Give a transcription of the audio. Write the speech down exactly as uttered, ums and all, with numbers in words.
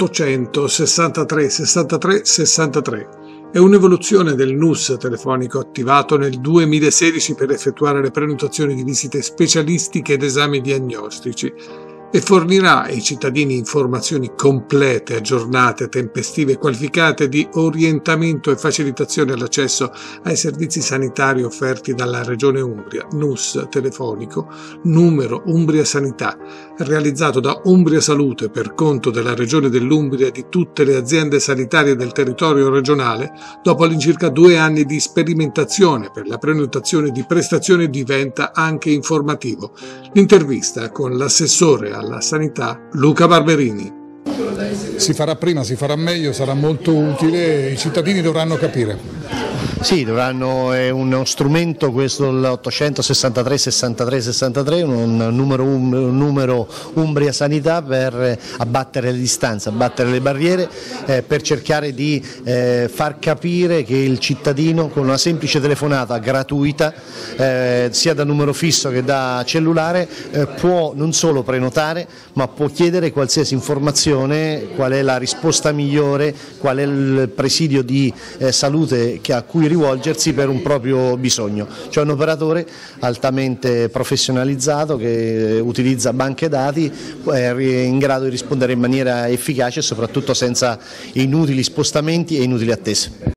ottocento sessantatré sessantatré sessantatré. È un'evoluzione del N U S telefonico attivato nel duemilasedici per effettuare le prenotazioni di visite specialistiche ed esami diagnostici e fornirà ai cittadini informazioni complete, aggiornate, tempestive e qualificate di orientamento e facilitazione all'accesso ai servizi sanitari offerti dalla Regione Umbria. N U S telefonico numero Umbria Sanità, realizzato da Umbria Salute per conto della Regione dell'Umbria e di tutte le aziende sanitarie del territorio regionale, dopo all'incirca due anni di sperimentazione per la prenotazione di prestazioni diventa anche informativo. L'intervista con l'assessore alla sanità Luca Barberini. Si farà prima, si farà meglio, sarà molto utile, i cittadini dovranno capire. Sì, dovranno, è uno strumento questo l'ottocento sessantatré sessantatré sessantatré, un numero, un numero Umbria Sanità per abbattere le distanze, abbattere le barriere, eh, per cercare di eh, far capire che il cittadino con una semplice telefonata gratuita, eh, sia da numero fisso che da cellulare, eh, può non solo prenotare ma può chiedere qualsiasi informazione, qual è la risposta migliore, qual è il presidio di eh, salute che a cui rivolgersi per un proprio bisogno. C'è un operatore altamente professionalizzato che utilizza banche dati, è in grado di rispondere in maniera efficace e soprattutto senza inutili spostamenti e inutili attese.